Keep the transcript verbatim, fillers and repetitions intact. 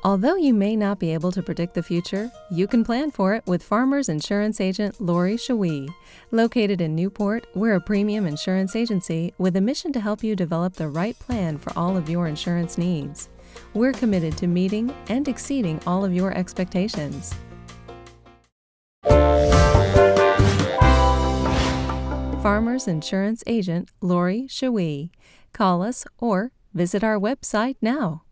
Although you may not be able to predict the future, you can plan for it with Farmers Insurance Agent Lori Schiewe. Located in Newport, we're a premium insurance agency with a mission to help you develop the right plan for all of your insurance needs. We're committed to meeting and exceeding all of your expectations. Farmers Insurance Agent Lori Schiewe. Call us or visit our website now.